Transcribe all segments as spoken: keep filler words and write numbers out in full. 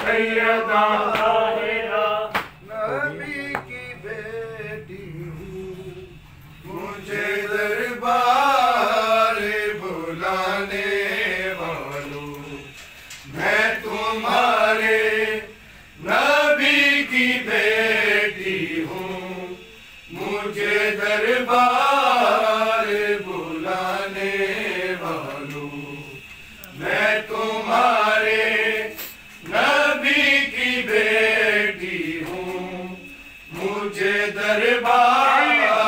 سیدہ طاہرہ نبی کی بیٹی ہوں مجھے دربار بلانے والوں میں تمہارے نبی کی بیٹی ہوں مجھے دربار بلانے والوں میں تمہارے نبی کی بیٹی ہوں مجھے دربار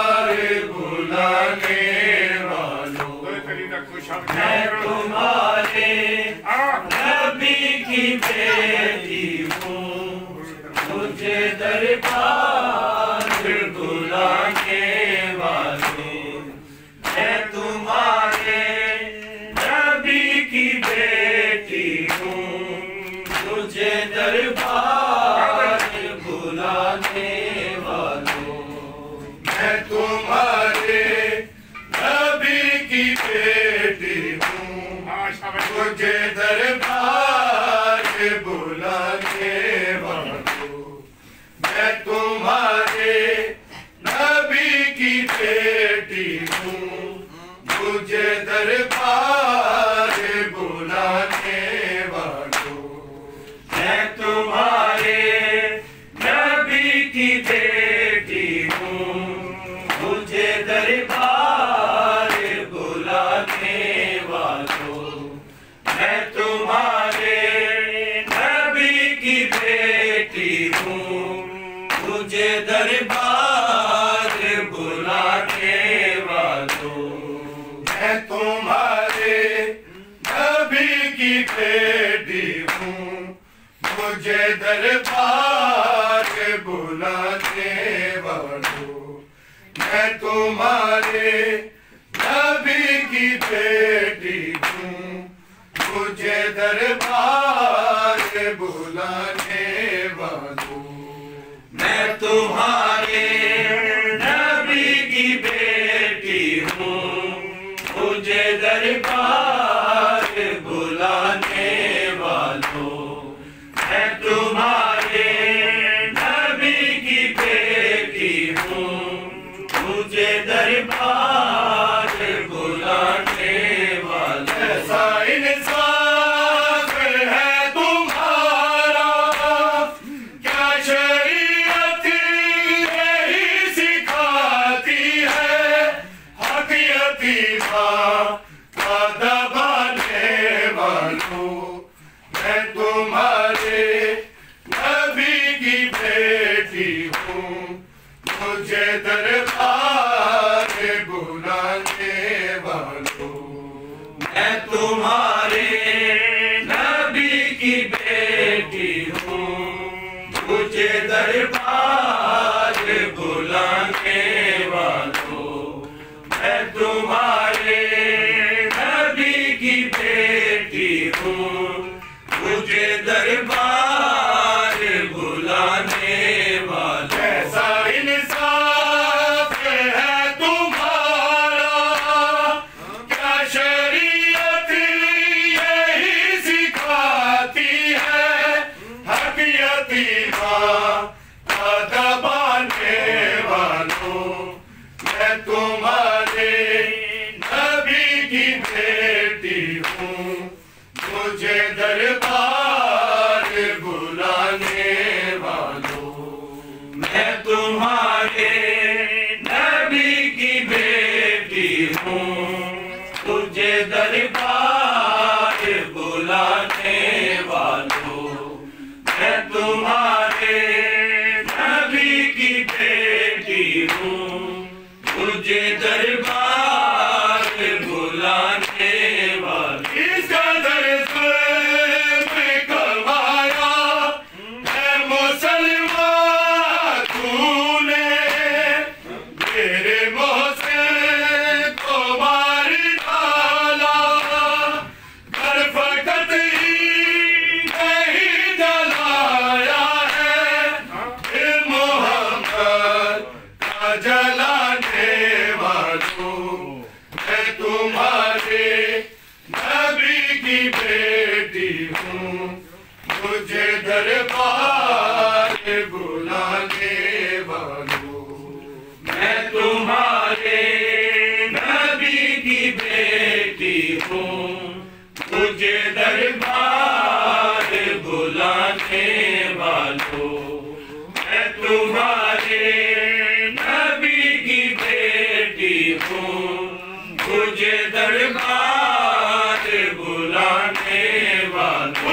بلانے والوں میں تمہارے نبی کی بیٹی ہوں مجھے دربار بلانے والوں میں تمہارے نبی کی بیٹی ہوں مجھے دربار بلانے والوں میں تمہارے نبی کی بیٹی ہوں مجھے دربار بلانے والوں میں تمہارے نبی کی بیٹی ہوں مجھے دربار بلانے والوں میں تمہارے نبی کی بیٹی ہوں مجھے دربار بلانے والوں میں تمہارے نبی کی بیٹی ہوں مجھے دربار بلانے والوں میں تمہارے نبی کی بیٹی ہوں مجھے دربار بلانے والوں میں تمہارے نبی کی بیٹی ہوں مجھے دربار بلانے والوں میں تمہارے نبی کی بیٹی ہوں مجھے دربار بلانے والوں میں تمہارے نبی کی بیٹی ہوں مجھے دربار بلانے والوں ایسا انصاف ہے تمہارا کیا شریعت یہی سکھاتی ہے حق یتیمہ کا دبانے والوں میں تمہارے نبی کی بیٹی ہوں مجھے دربار بلانے والوں میں تمہارے نبی کی بیٹی ہوں مجھے دربار بلانے والوں میں تمہارے نبی کی بیٹی ہوں مجھے دربار بلانے والوں ایسا انصاف ہے تمہارا کیا شریعت یہی سکھاتی ہے حق یتیمہ کا دبانے والوں میں تمہارے نبی کی بیٹی ہوں مجھے دربار مجھے دربار بلانے والوں، میں تمہارے نبی کی بیٹی ہوں، مجھے دربار بلانے والوں، میں تمہارے نبی کی بیٹی ہوں، مجھے دربار بلانے والوں۔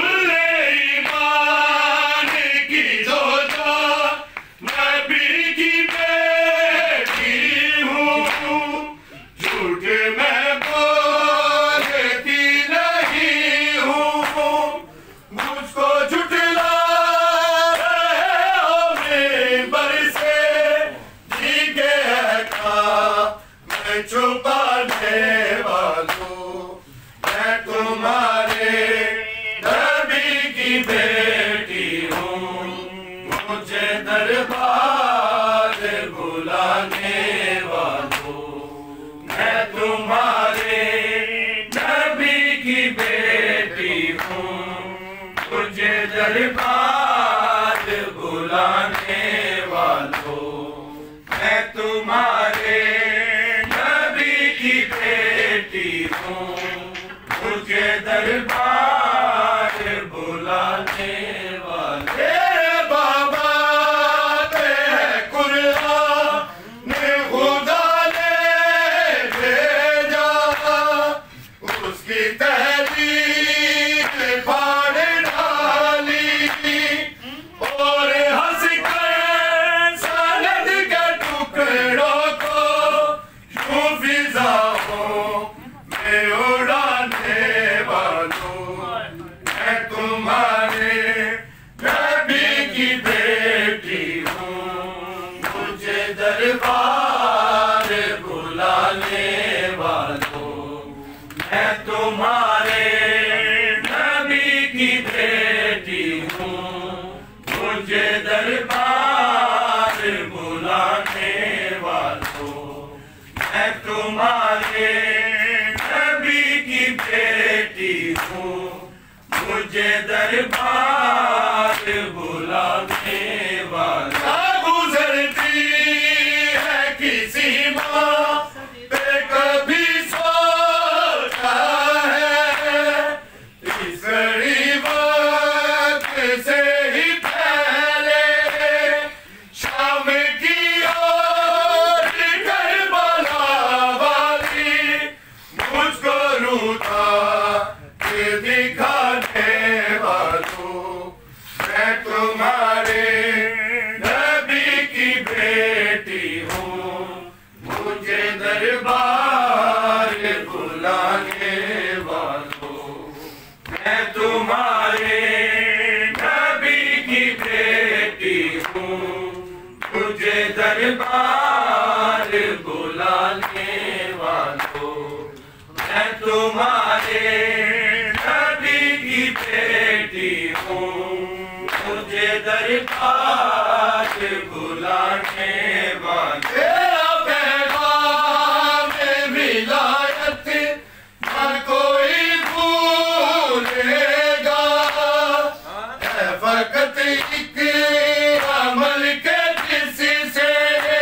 چھپانے والوں، میں تمہارے نبی کی بیٹی ہوں، مجھے دربار بلانے والوں، میں تمہارے نبی کی بیٹی ہوں، مجھے دربار بلانے والوں، میں تمہارے کی بیٹی ہوں، مجھے دربار بلانے والے۔ بابا تے قرآن نے خدا نے بھیجا، اس کی تحریر پھاڑ ڈالی اور ہنس کر سند کے ٹکڑوں کو فضاؤں میں اڑانے والوں، میں تمہارے نبی کی بیٹی ہوں، مجھے دربار بلانے والوں، میں تمہارے نبی کی بیٹی ہوں، مجھے دربار بلانے والوں، میں تمہارے نبی کی بیٹی ہوں، مجھے دربار بلانے والا۔ گزرتی ہے کسی ماں پہ کبھی سوچا ہے، اس گھڑی وقت سے ہی پہلے شام کی اور مجھ کو روتا کہ دکھانے والوں، میں تمہارے نبی کی بیٹی ہوں، مجھے دربار بلانے والوں، میں تمہارے نبی کی بیٹی ہوں، مجھے دربار بلانے والوں، میں تمہارے نبی کی بیٹی ہوں، مجھے دربار بلانے والوں۔ تیرا پیغام ولایت نہ کوئی بھولے گا، ہے فقط ایک عمل کے جس سے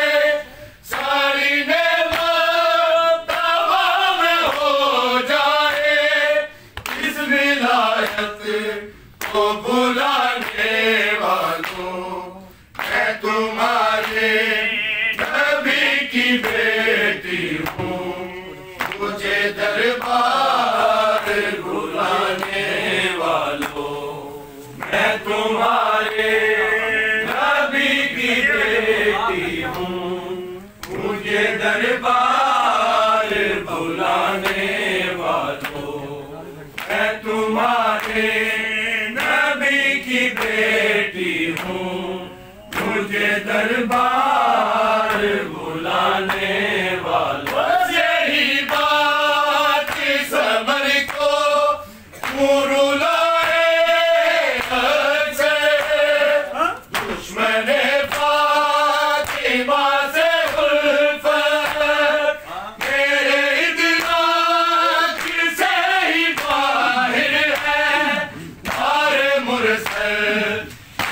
ساری نعمت تمام ہو جائے، اس ولایت کو بلانے والوں، میں تمہارے نبی کی بیٹی ہوں، مجھے دربار بلانے والوں، میں تمہارے نبی کی بیٹی ہوں، مجھے دربار بلانے والوں، میں تمہارے نبی کی بیٹی ہوں، مجھے دربار بلانے والوں۔ بس یہی بات صبر کو پورو لائے حق سے، دشمن فاطمہ سے الفت میرے ادراک سے ہی باہر ہے، ہر مرسل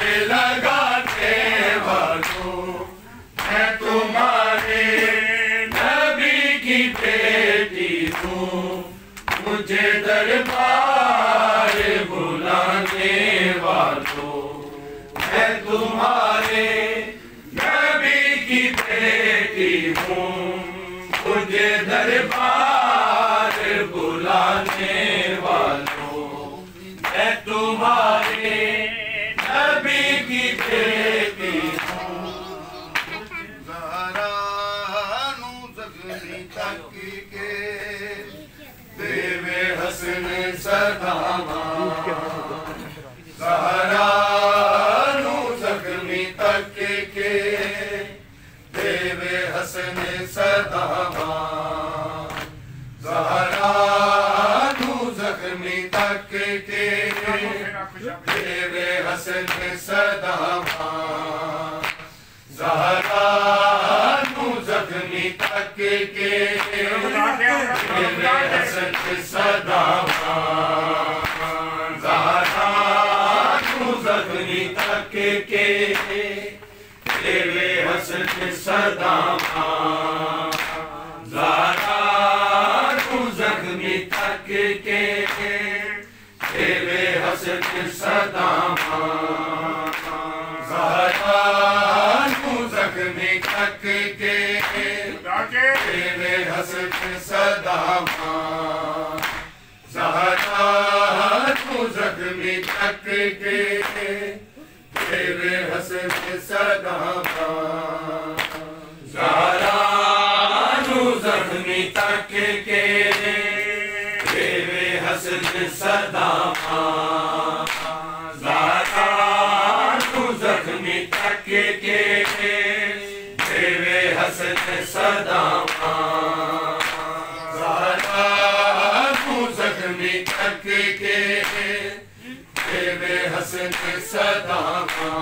لگانے والوں میں تمہارے نبی کی بیٹی ہوں مجھے دربار بلانے والوں میں تمہارے نبی کی بیٹی ہوں مجھے دربار بلانے والوں میں تمہارے نبی کی بیٹی ہوں زہرا نو زخمی تکی کے دیوے حسن صداواں زہرا نو زخمی تکی کے دیوے حسن صداواں زہرا نو زخمی تکی کے دیوے حسن صداواں زہرا نو زخمی تکی کے دیوے حسن صداواں زہرا نو زخمی تکی کے دیوے حسن صداواں زہرا نو زخمی تکی کے دیوے حسن صداواں زہرا نو زخمی تکی کے دیوے حسن صداواں زہرا نو زخمی تکی کے دیوے حسن صداواں زہرا نو زخمی تکی کے دیوے حسن صداواں زہرا نو زخمی تکی کے دیوے حسن صداواں زہرا نو زخمی تکی کے دیوے حسن صداواں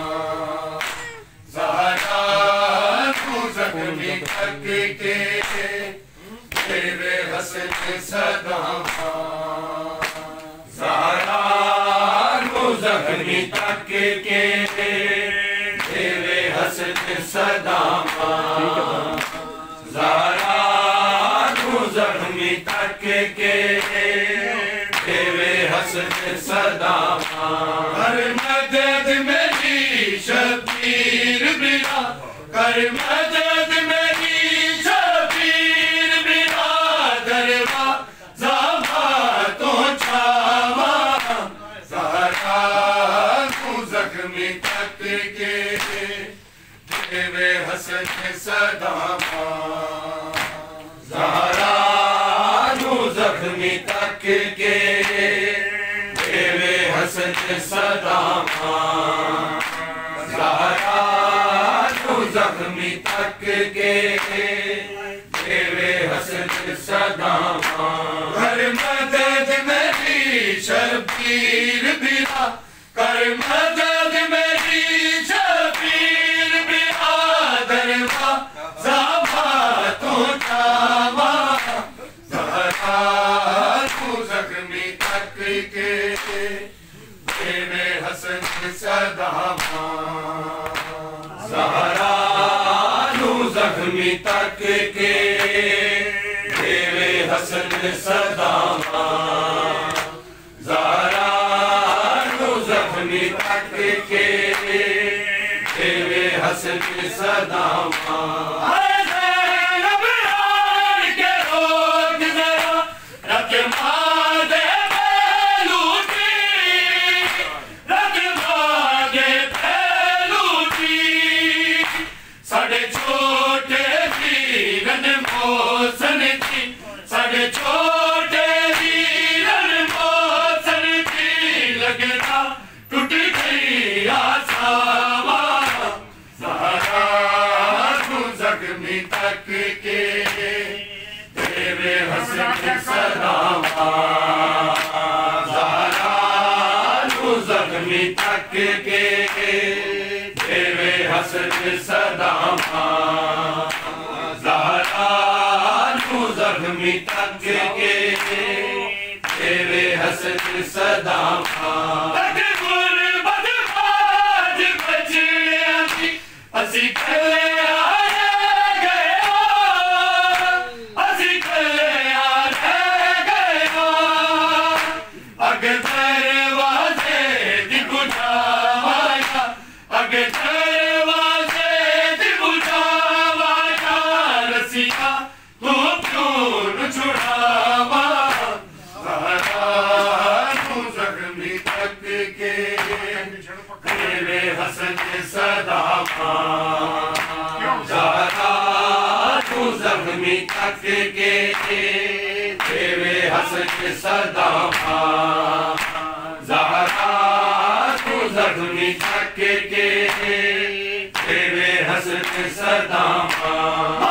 زہرا نو زخمی تکی کے دیوے حسن صداواں زہرا نو زخمی تکی کے دیوے حسن صداواں زہرا نو زخمی تکی کے دیوے حسن صداواں کر مدد میری شبیر بنا کر مدد میری شبیر بنا دروازہ باتوں چھاواں زہرا نو زخمی تکی کے دیوے حسن صداواں زہرا نو زخمی تکی کے دیوے حسن صداواں زہرا نو زخمی تکی کے دیوے حسن صداواں کر مدد میری شبیر بنا کر مدد میری شبیر بنا دروازہ باتوں چھاواں زہرا نو زخمی تکی کے دیوے حسن صداواں زہرا نو زخمی تکی کے دیوے حسن صداواں زہرا نو زخمی تکی کے دیوے حسن صداواں چھوٹے ویرن موسن کی لگتا ٹوٹ گئی آساواں زہرا نو زخمی تکی کے دیوے حسن صداواں زہرا نو زخمی تکی کے دیوے حسن صداواں زہرا نو زخمی تکی کے دیوے حسن صداواں غربت باج تیرے حسن صداقت زہرا تو زخمی تک کے تیرے حسن صداقت زہرا تو زخمی تک کے تیرے حسن صداقت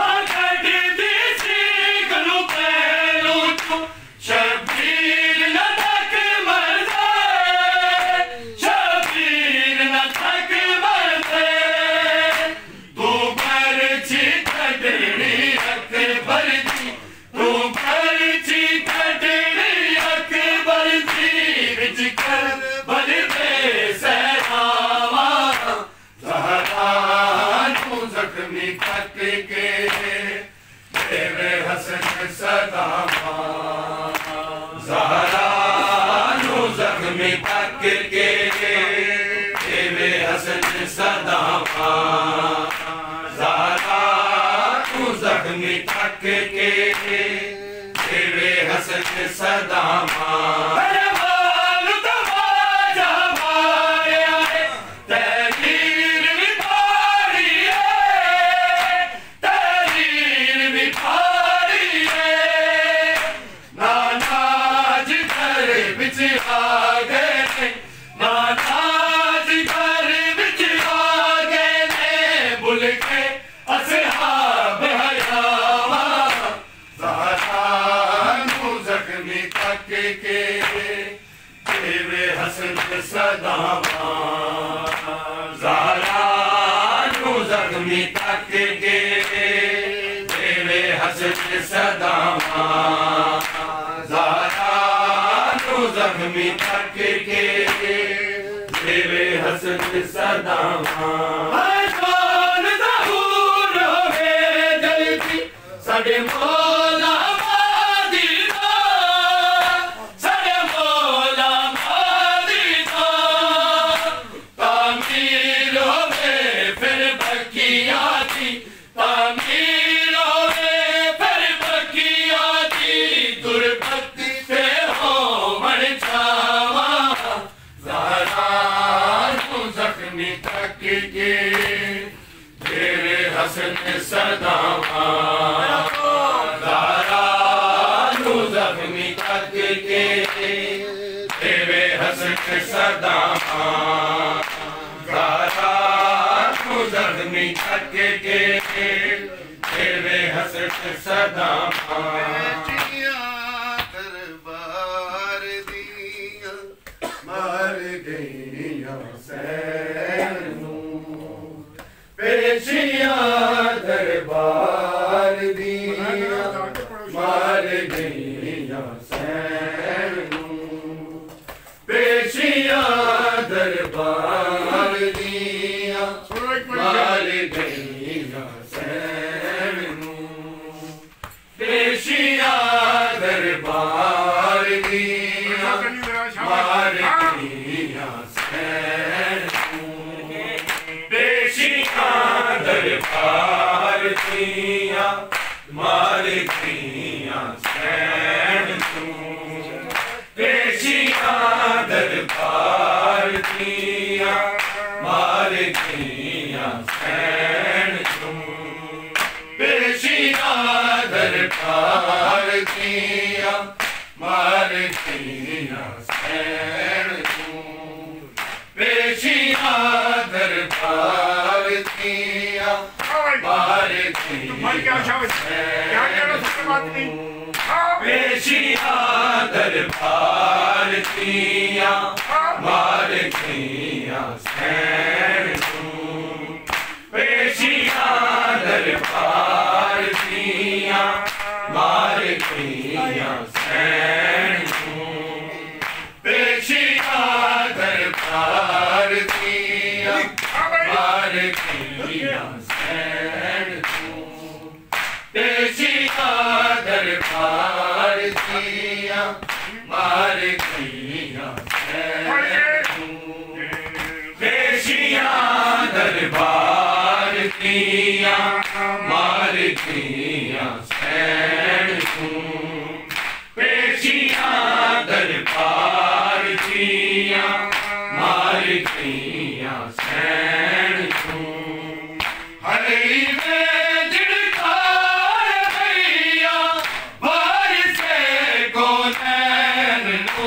پیشیاں دربار دیا مالک کیاں سین تو ہری میں جڑکار بھیا وارث کونین تو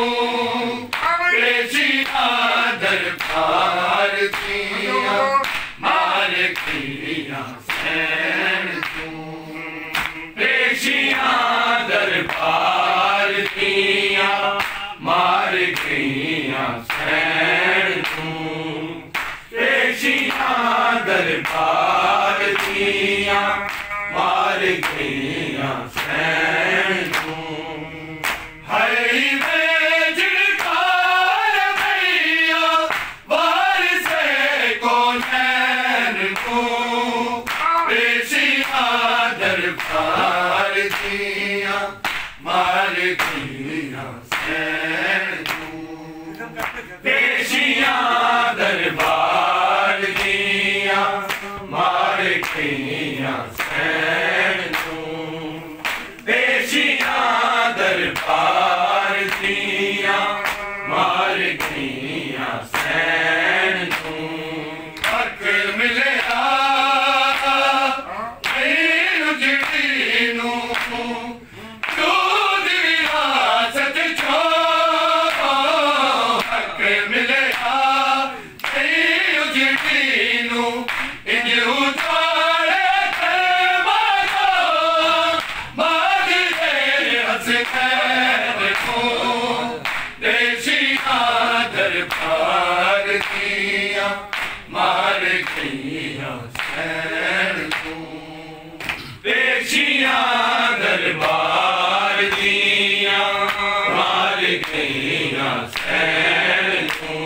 پیشیاں دربار کیاں مار کیاں سین تو پیشیاں دربار کیاں مار کیاں سین تو پیشیاں دربار کیاں مار کیاں سین تو ہری میں جڑکار بھیا وارث کونین تو پیشیاں دربار کیاں مار کیاں سین تو پیشیاں دربار کیاں مار کیاں سین تو پیشیاں دربار کیاں مار کیاں سین تو حق ملیا این جڑینو دودھ وراثت چو حق ملیا این جڑینو ان اتارے تھے مانا ماغ دے حسین کو پیشیاں دربار کیاں مار کیاں سین تو پیشیاں دربار کیاں مار کیاں سین تو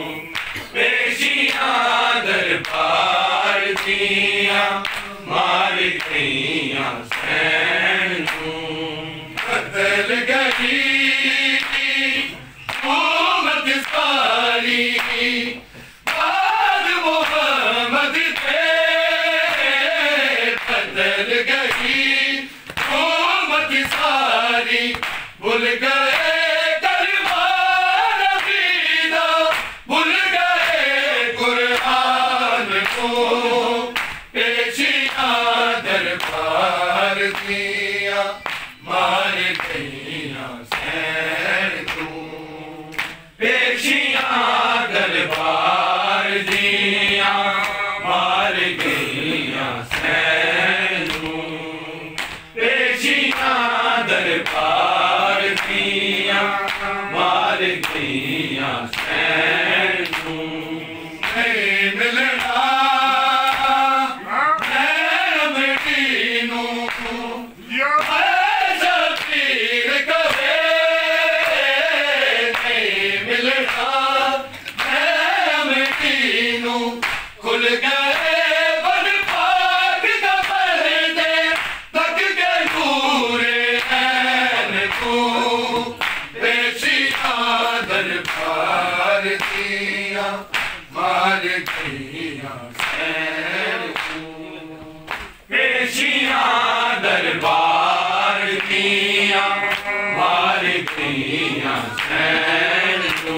پیشیاں دربار کیاں مار کیاں سین تو بدل گئی امت ساری بعد محمد کے بدل گئی امت ساری بھول گئے دربار عقیدہ بھول گئے قرآن کو پیشیاں دربار کیاں مار کیاں سین تو پیشیاں دربار کیاں مار کیاں سین تو پیشیاں دربار کیاں مار کیاں سین تو نہیں ملنا میں مٹینوں ایسا پیر کرے نہیں ملنا میں مٹینوں کھل گئے بن پاک کا پردے تک کے پورے عین کو پیشیاں دربار کیاں مار کیاں سین تو پیشیاں دربار کیاں مار کیاں سین تو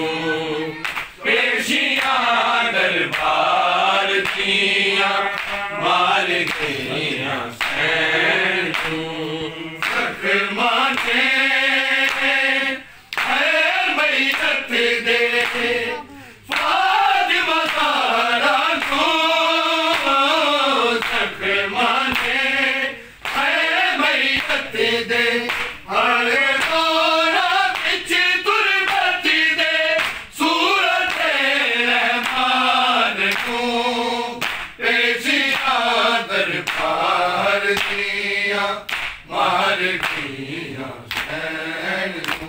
پیشیاں دربار کیاں مار کیاں سین تو زخم مانے خیر بیعت دے فاطمہ زہرا کو زخم مانے خیر بیعت دے ہر دورہ بچ تربت دے صورت رحمان کو پیشیاں دربار کیاں مار کیاں سین تو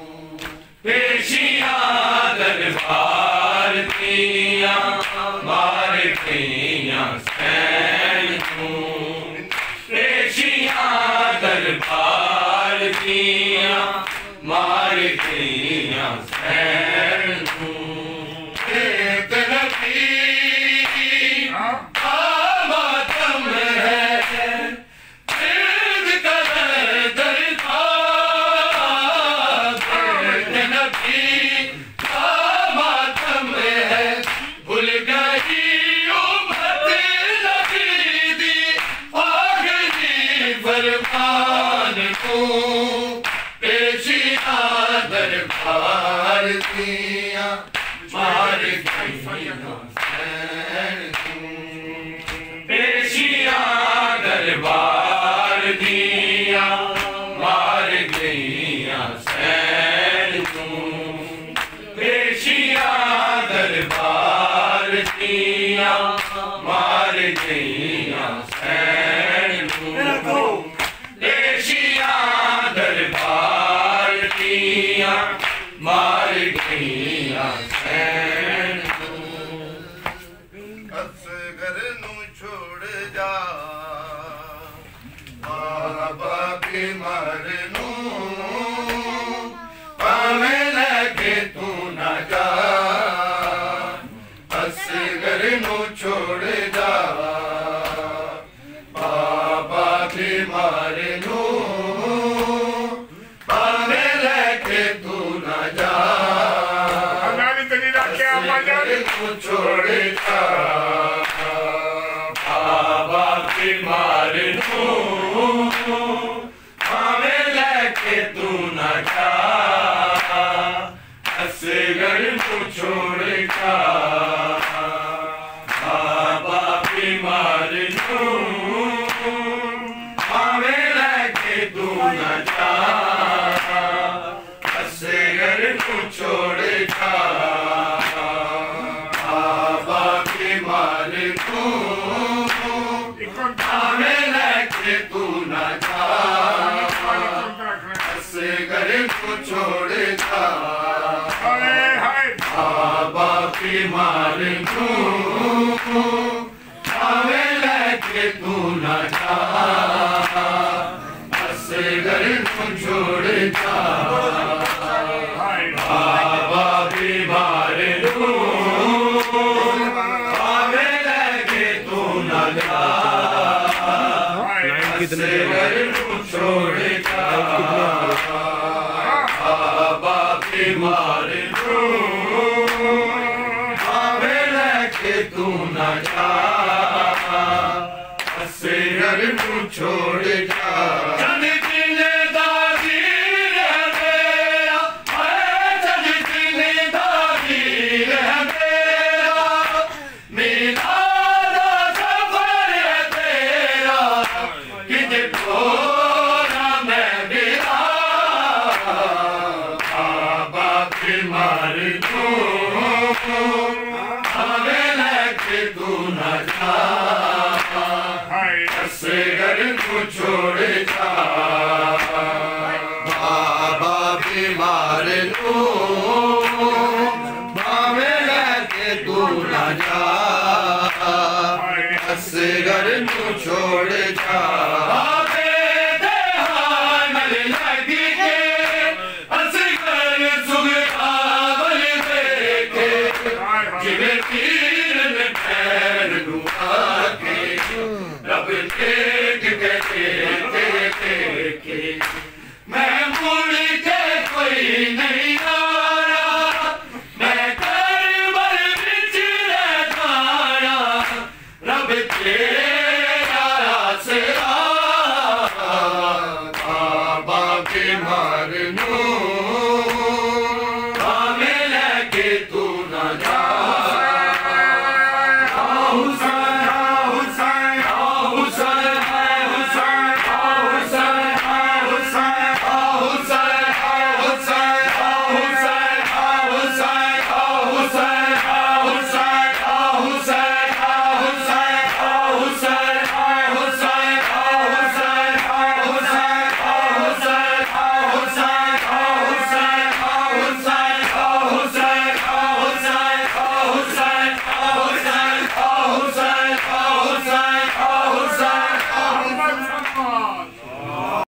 پیشیاں دربار کیاں مار کیاں سین تو پیشیاں دربار کیاں مار کیاں سین تو ایک نبی ماتم ہے درد کا درد ایک نبی ماتم ہے حسین تو پیشیاں دربار دیا مار گئیاں حسین تو پیشیاں دربار دیا مار گئیاں حسین تو پیشیاں دربار دیا مار گئیاں حسین اصغر نو چھوڑ جا بابا بیمار نو پاویں لگے تو نہ جا اصغر نو چھوڑ جا بابا بیمار نو پاویں لگے تو نہ جا اصغر نو چھوڑ جا بابا بیمار نو ہمیں لے کے تو نہ جا اصغر کو چھوڑ جا بابا بیمار نو ہمیں لے کے تو نہ جا اصغر کو چھوڑ جا بابا بیمار نو ہمیں لے کے تو نہ جا اصغر کو چھوڑ جا بابا بیمار نو ہمیں لے کے تو نہ جا اصغر کو چھوڑ جا بابا بیمار نو ہمیں لے کے تو نہ جا اصغر کو چھوڑ جا بابا بیمار نو ہمیں لے کے تو نہ جا اصغر کو چھوڑ جا چند دن دادی رہ میرا اے چند دن دادی رہ میرا میلاد سفر ہے تیرا کج پورا میں گرا بابا بیمار نو ہمیں لے کے تو نہ جا اصغر کو چھوڑ جا بابا بیمار نو ہمیں لے کے تو نہ جا اصغر کو چھوڑ جا آبے دہان لگی کے اصغر سگراول دیکھے جنہیں تیر میں پیر ڈوبا کے رب کے